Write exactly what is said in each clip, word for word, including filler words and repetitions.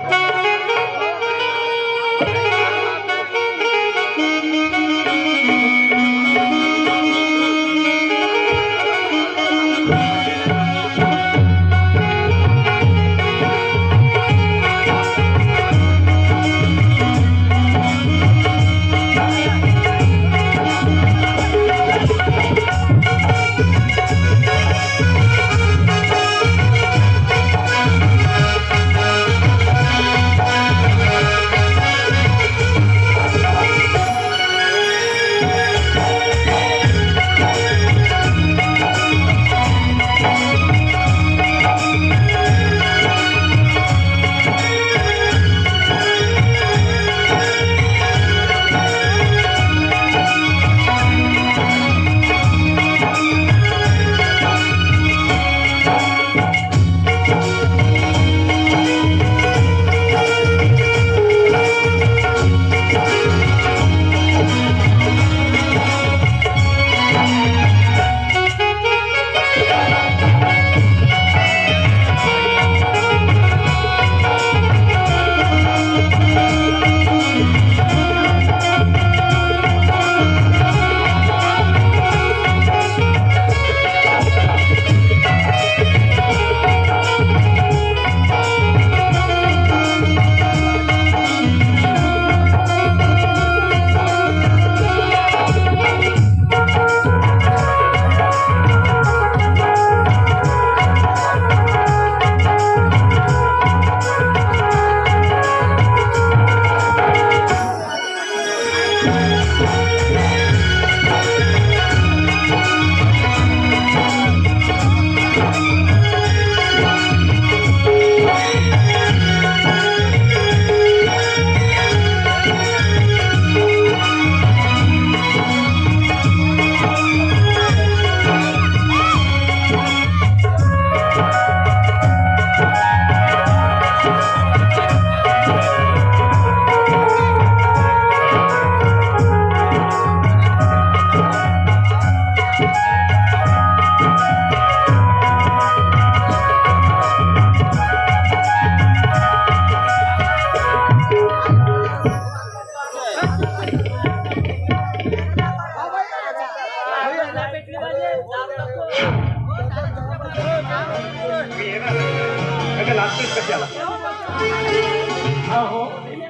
अहो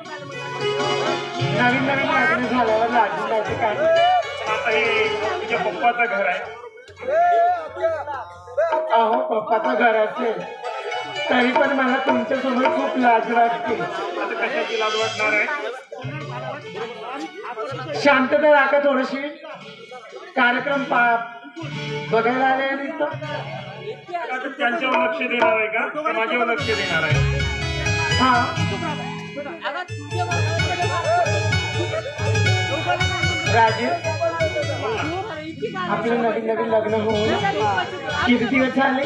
नवीन नवीन लग्न झाल्यावर लागून जायचं काय. आता हे तुझ्या पप्पाचं घर आहे. अहो पप्पाचं घर असेल तरी पण मला तुमच्यासमोर खूप लाज वाटते. आता कशाची लाज वाटणार आहे. शांतता राखा थोडीशी. कार्यक्रम पा बघायला आले आता त्यांच्यावर लक्ष देणार आहे का माझ्यावर लक्ष देणार आहे. हा राजे आपलं नवीन नवीन लग्न होऊन किती दिवस झाले.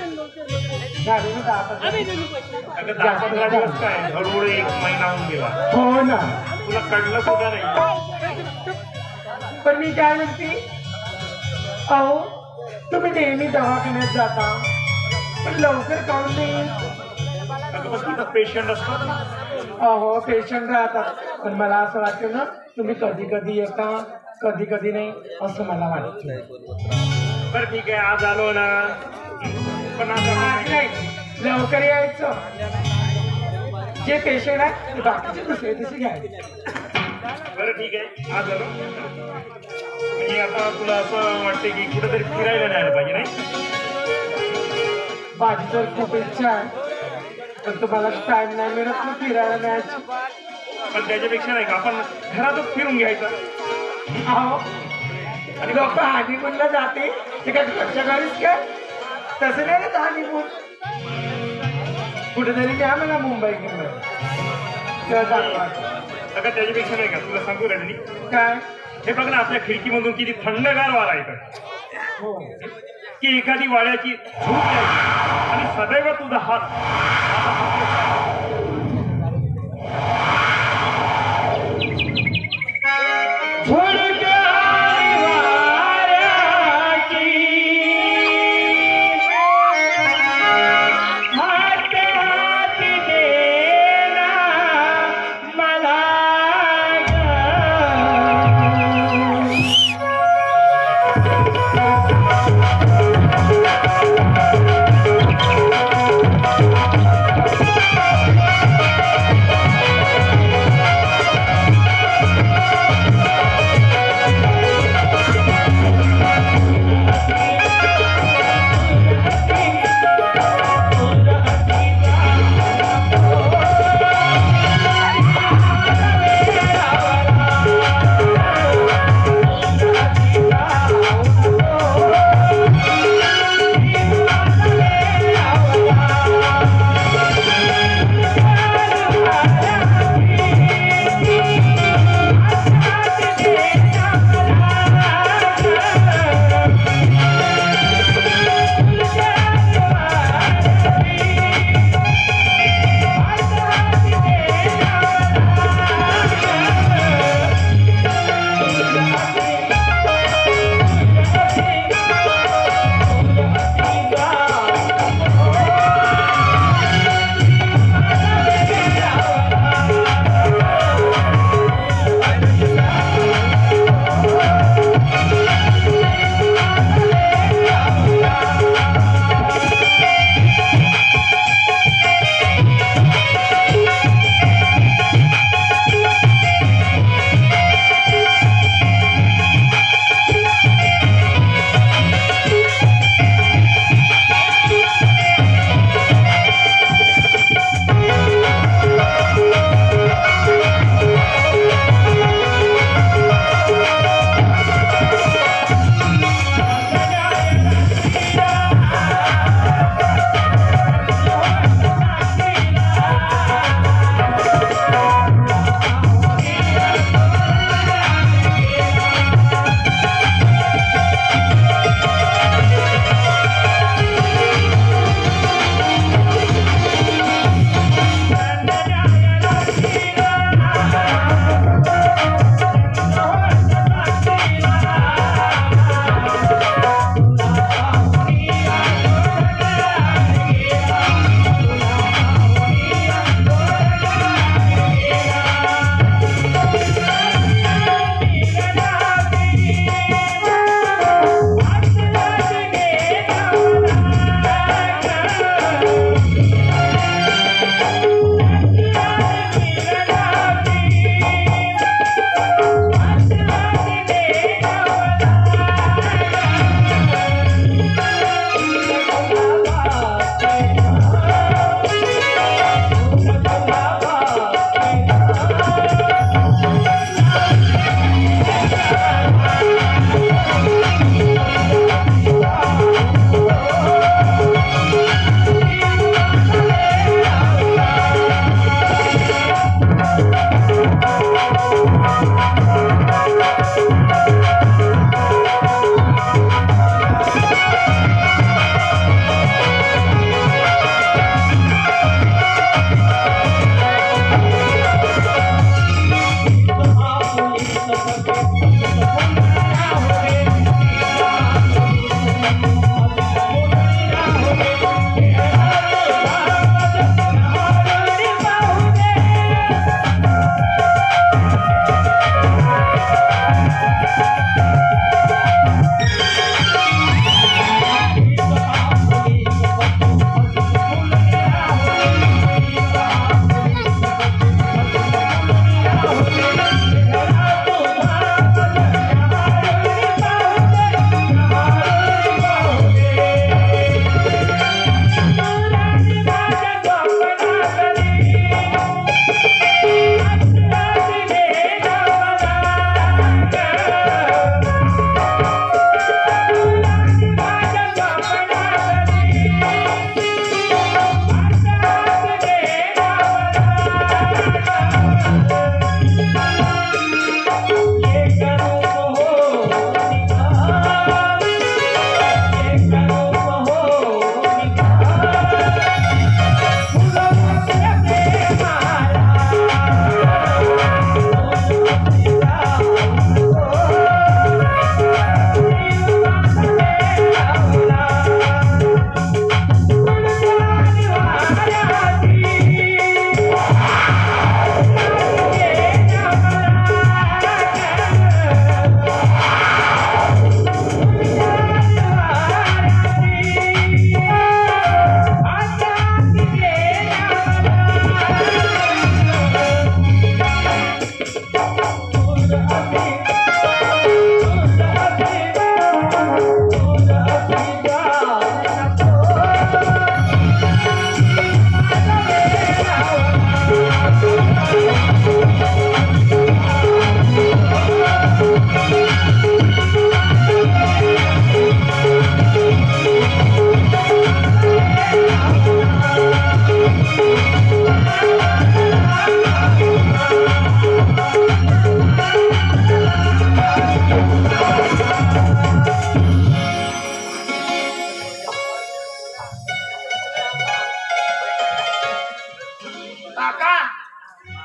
दहा पंधरा दिवस काय हळूहळू एक महिना होऊन गेला. हो ना तुला कळलं सुद्धा नाही. पण मी काय म्हणते अहो तुम्ही नेहमी दवाखान्यात जाता पण लवकर काऊन नाही. अगं पण तिथं पेशंट असतात. अहो पेशंट राहतात पण मला असं वाटतं ना तुम्ही कधी कधी येता कधी कधी नाही असं मला वाटतं. बरं ठीक आहे आज आलो ना पण आज नाही लवकर यायचं. जे पेशंट आहे ते बाकीचे दुसरे दिवशी घ्यायचे. बरं ठीक आहे आज आलो. म्हणजे आता तुला असं वाटते की कुठेतरी फिरायला न्यायला पाहिजे नाही. माझी तर खूप इच्छा आहे पण तुम्हाला टाइम नाही मिळत ना फिरायला न्यायची. पण त्याच्यापेक्षा नाही का आपण घरातच फिरून घ्यायचं. अहो आणि लोक हानिमूनला जाते ते काय घरच्या घरीच काय तसं नाही ना हानिमून. कुठेतरी घ्या मला मुंबई किंवा अगं त्याच्यापेक्षा नाही का तुला सांगू रजनी काय हे बघ ना आपल्या खिडकीमधून किती थंडगार वारा येतं. हो की एखादी वाड्याची झूप द्यायची आणि सदैव तुझा हात हात हात देना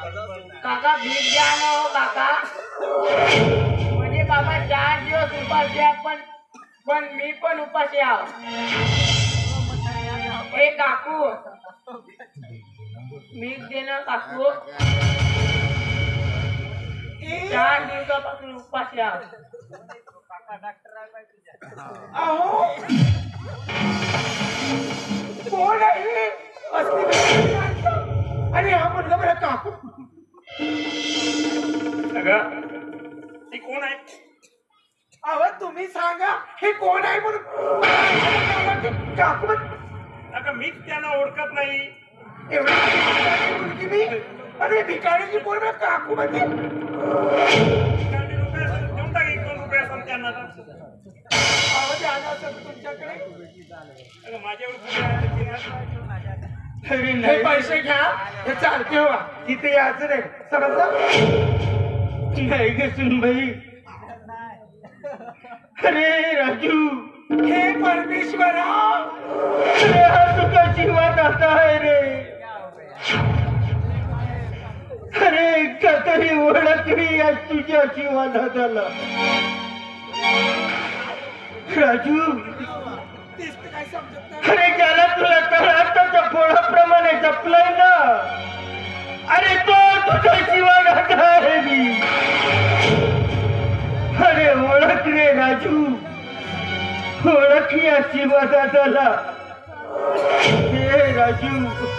काका भीक द्या ना हो काका. म्हणजे बाबा चार दिवस उपाशी आहे पण पण मी पण उपाशी आहो. ए काकू भीक दे ना काकू. चार दिवसापासून उपाशी आहो. अहो कोण आहे आणि हा म्हणलं बरं काकू. अगं ती कोण आहे? अहो तुम्ही सांगा हे कोण आहे म्हणून काकू म्हण. अगं मीच त्यांना ओळखत नाही. एवढी मुलगी मी अरे भिकारीची पोर मी काकू म्हणते. भिकारी लोकं असतात, देऊन टाक एक दोन रुपये असतात त्यांना आता. अहो द्यायला असेल तुमच्याकडे. अगं माझ्यावर कुठे आहे? हे पैसे घ्या हे चालते हवा तिथे यायचं नाही समजलं नाही ग सुनबाई. अरे राजू हे परमेश्वरा अरे हा तुझा जीवात आता आहे रे. अरे कातरी ओळखली आज तुझ्या जीवाला झाला. राजू तेच तर काय समजत नाही. अरे ज्याला तुला तळाच्या पोळाप्रमाणे जपलंय ना अरे तो तुझ्या जीवात आहे मी. अरे ओळख रे राजू ओळख या जीवादादाला. हे राजू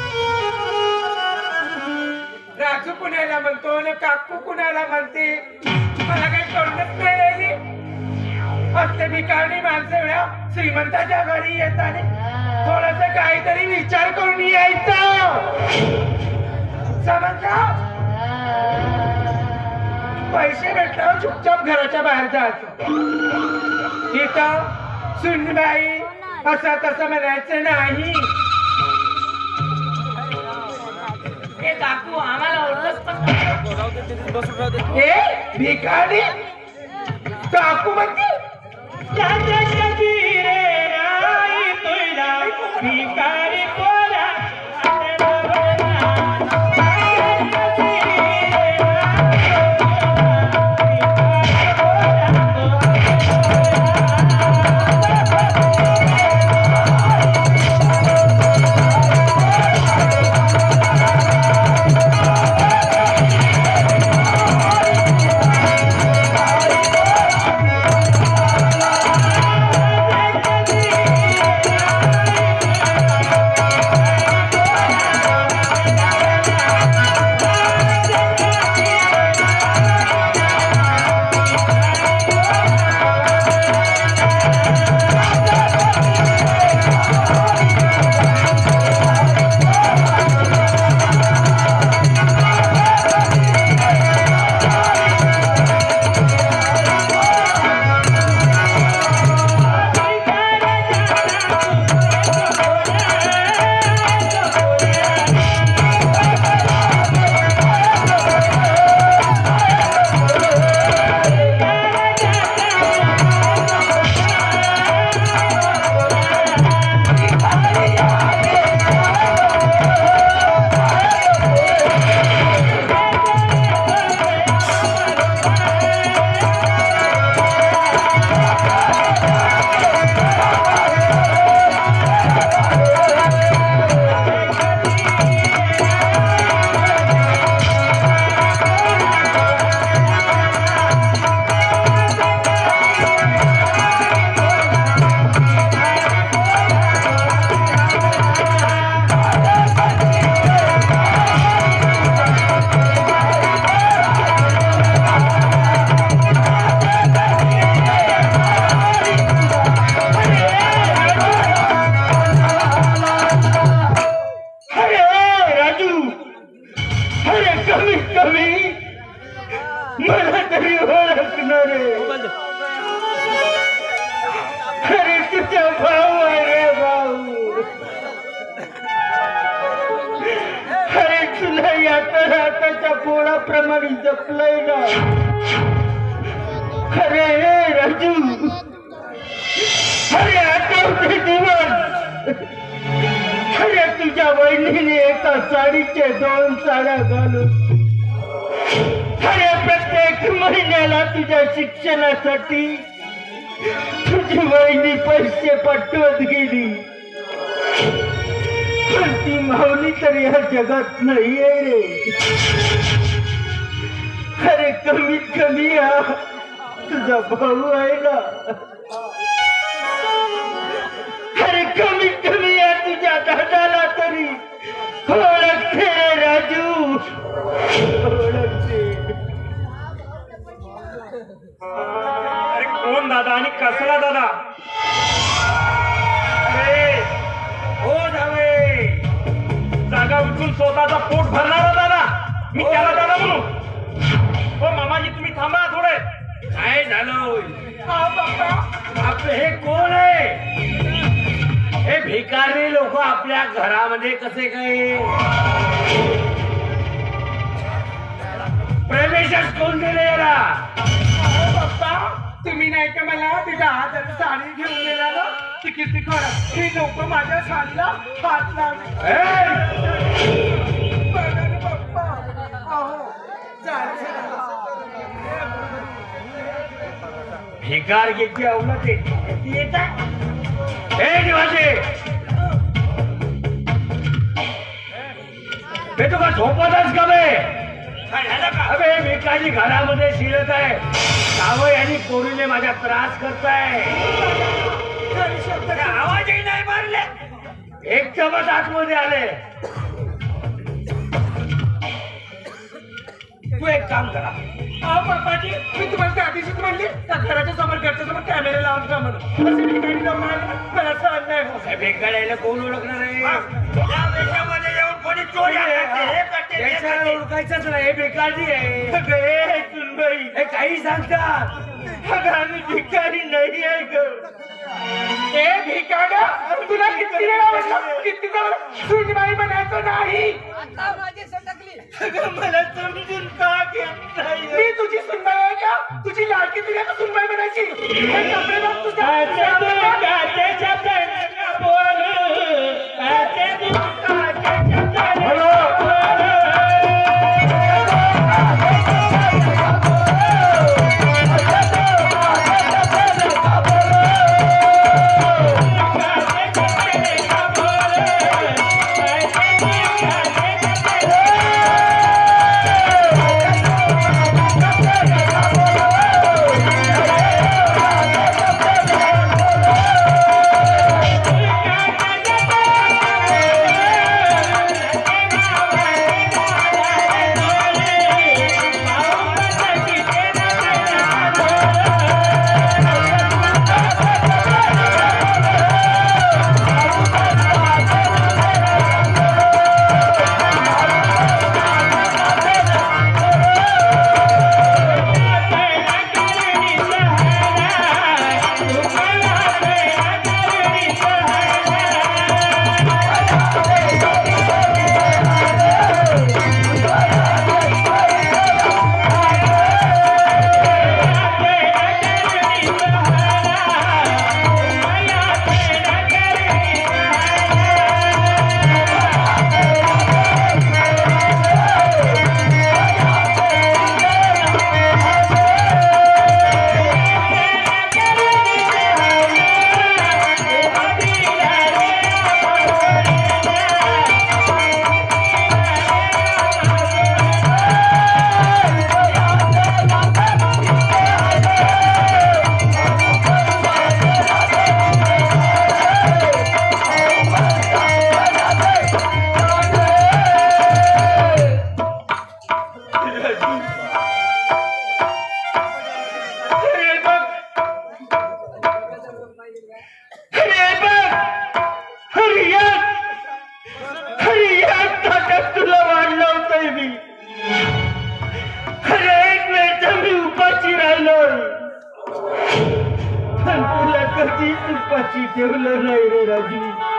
राजू कुणाला म्हणतो आणि काकू कुणाला म्हणते मला काही कळूनच नाही राहिली. असते भिकारी माणसं एवढ्या श्रीमंताच्या घरी येताना थोडस काहीतरी विचार करून यायचा समजला. पैसे भेटल्यावर चुपचाप घराच्या बाहेर जायचं. इथं सुनबाई असं तसं म्हणायचं नाही. ए काकू आम्हाला ओळख पण ए भिकारी काकू म्हणते. भिकारी पोरा पोळाप्रमाणे जपलंय ना. अरे राजू, अरे आठवते दिवस, अरे तुझ्या वहिनीने एका साडीचे दोन साड्या घालून अरे प्रत्येक महिन्याला तुझ्या शिक्षणासाठी तुझी वहिनी पैसे पाठवत गेली, पण ती माऊली तर या जगात नाहीये रे. अरे कमीत कमी हा तुझा भाऊ आहे ना. अरे कमीत कमी या तुझ्या दादाला तरी ओळखते रे राजू, ओळखते. अरे कोण दादा आणि कसला दादा? अरे हो जावे, जागा उचलून स्वतःचा पोट भरणारा दादा, मी त्याला दादा म्हणू? हो मामाजी तुम्ही थांबा थोडे. काय झालं? हा बाप्पा, आपले हे कोण आहे? हे भिकारी लोक आपल्या घरामध्ये कसे काय प्रवेशच कोण दिले याला? बाप्पा, तुम्ही नाही का मला ती दहा हजार साडी घेऊन दिला ना, ती किती खरं? ही लोक माझ्या साडीला हात लावले. बघा ना बाप्पा, अहो झालं. भिकार घ्यायची अवलत येत हे दिवाचे, हे तुका झोपतच का बे? अबे भिकारी घरामध्ये शिरत आहे, जावई आणि पोरीने माझा त्रास करताय. आवाजही नाही मारले, एक चमच आतमध्ये आले. तू एक काम करा. अहो बाप्पाजी, मी तुम्हाला त्या दिवशीच म्हणली त्या घराच्या समोर घरच्या समोर कॅमेरा लावून का म्हणून. असे भिकारी लावून आले, मला सहन नाही होत. भिकाऱ्याला कोण ओळखणार आहे? या देशामध्ये येऊन कोणी चोरी ओळखायचंच नाही, हे भिकारी आहे. सुनबाई हे काही सांगतात, आम्ही भिकारी नाही आहे ग. हे भिकाऱ्या, तुला किती वेळा म्हटलं, किती सुनबाई म्हणायचं नाही. मला समजून का घेत नाही? मी तुझी सुनबाई आहे का? तुझी लाडकी तुझ्या का सुनबाई म्हणायची? कपडे बघ तुझ्या. उपाशी ठेवलं नाही रे राजू.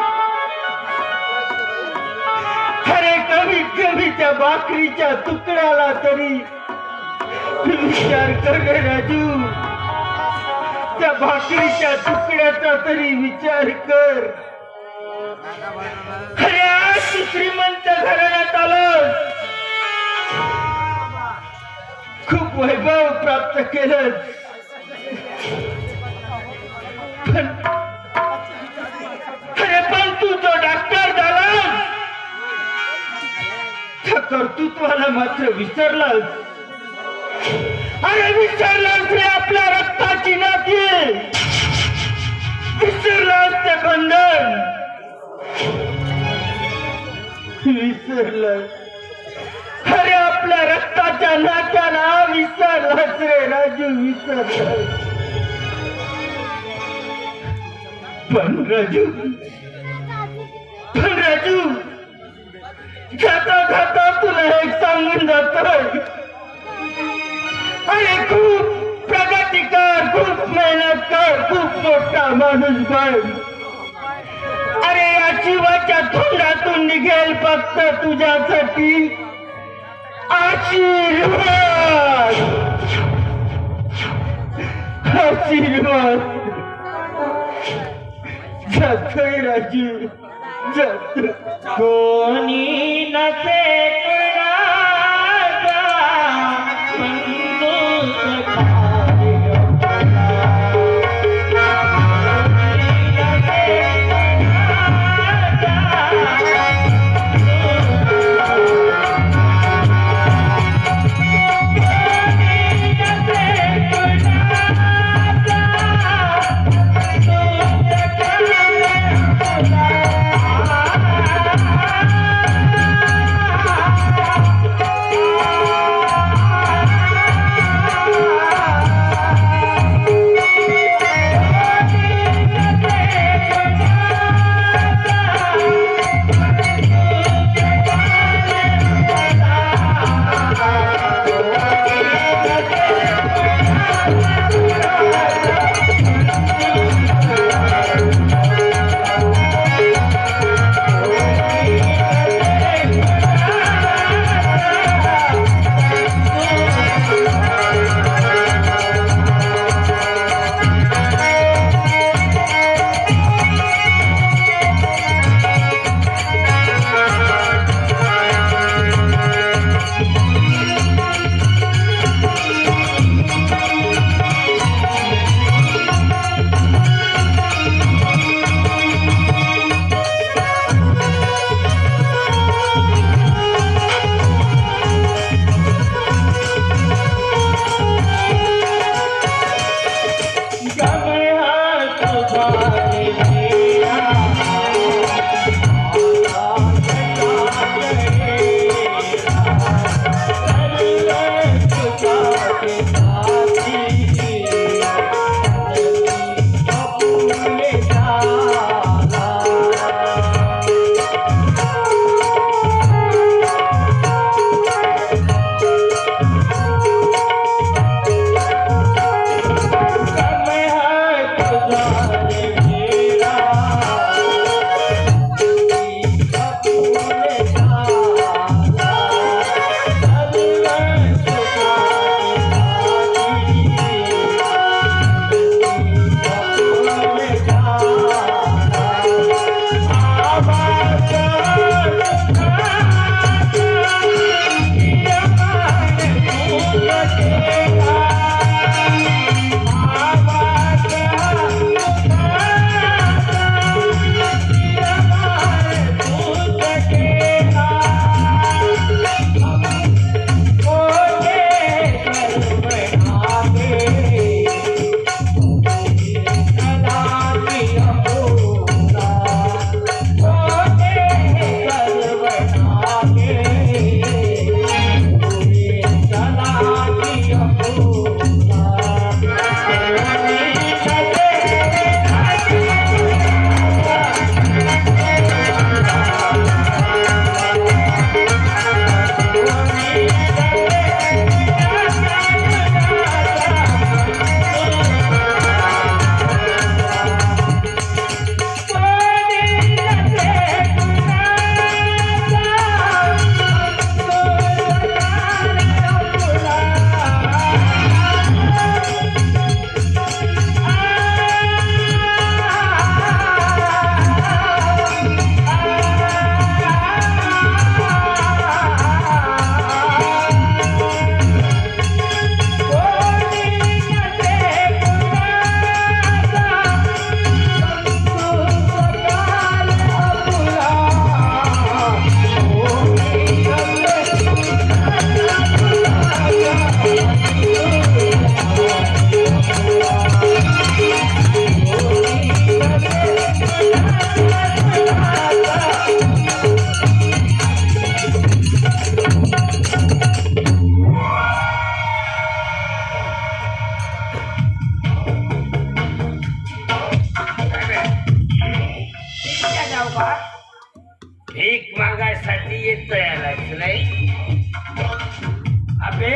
अरे कमीत कमी त्या भाकरीच्या तुकड्याला तरी विचार कर रे राजू. त्या भाकरीच्या तुकड्याचा तरी विचार कर. अरे आज श्रीमंत घराण्यात आलं, वैभव प्राप्त केलं, पण अरे पण तू जो डॉक्टर झालास त्या कर्तृत्वाला मात्र विसरलास. अरे विसरलास रे आपल्या रक्ताची नाती, विसरलास ते बंधन, विसरलास अरे आपल्या रक्ताच्या नात्याला विसरलास रे राजू, विसरलास. पण राजू, पण राजू जाता जाता तुला एक सांगून जातोय, अरे खूप प्रगती कर, खूप मेहनत कर, खूप मोठा माणूस बन. अरे या जीवाच्या तोंडातून निघेल फक्त तुझ्यासाठी आशीर्वाद, आशीर्वाद. जातोय राजू, जातोय. कोणी नसे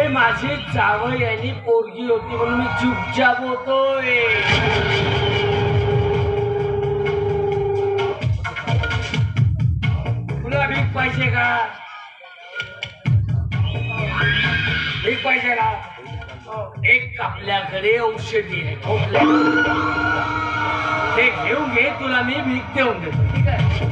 माझी जावई आणि पोरगी होती म्हणून मी चुपचाप होतोय. तुला भीक पाहिजे का? भीक पाहिजे का? एक आपल्याकडे औषधी आहे खोकल्या, ते घेऊन घे, तुला मी भीक देऊन देतो. ठीक आहे?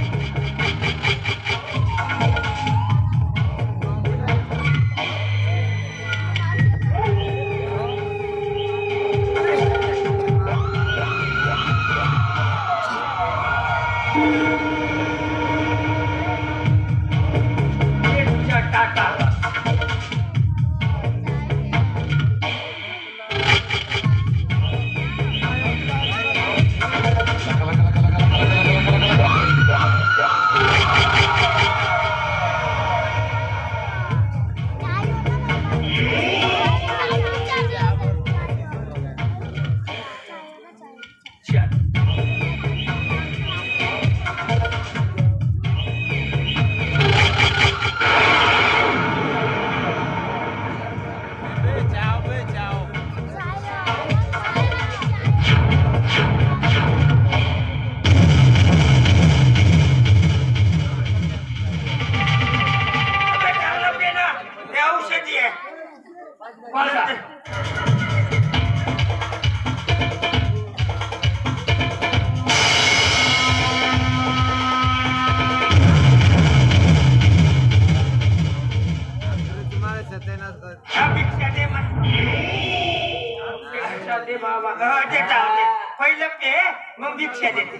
पहिलं पे मग भिक्षा देते.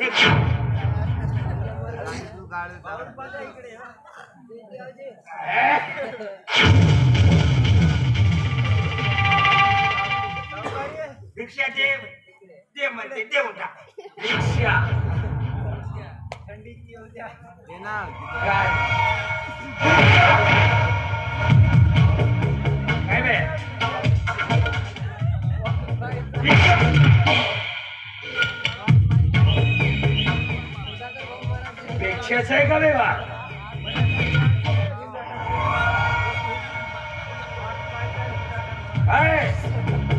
भिक्षा दे दे म्हणते देऊन टाक. भिक्षा काय काय बे भिक्षाच आहे का व्यवहार? काय